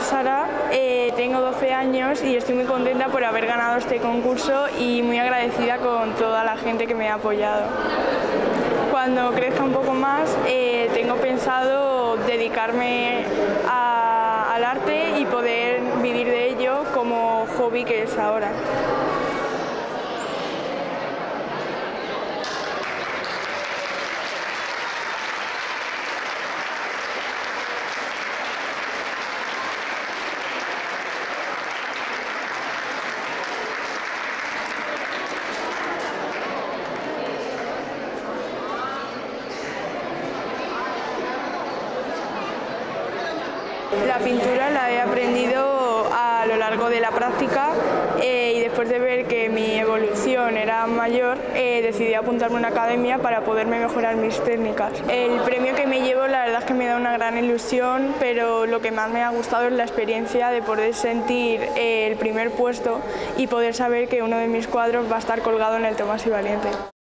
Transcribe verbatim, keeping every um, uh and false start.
Sara, eh, tengo doce años y estoy muy contenta por haber ganado este concurso y muy agradecida con toda la gente que me ha apoyado. Cuando crezca un poco más, eh, tengo pensado dedicarme a, al arte y poder vivir de ello como hobby que es ahora. La pintura la he aprendido a lo largo de la práctica eh, y después de ver que mi evolución era mayor, eh, decidí apuntarme a una academia para poderme mejorar mis técnicas. El premio que me llevo la verdad es que me da una gran ilusión, pero lo que más me ha gustado es la experiencia de poder sentir eh, el primer puesto y poder saber que uno de mis cuadros va a estar colgado en el Tomás y Valiente.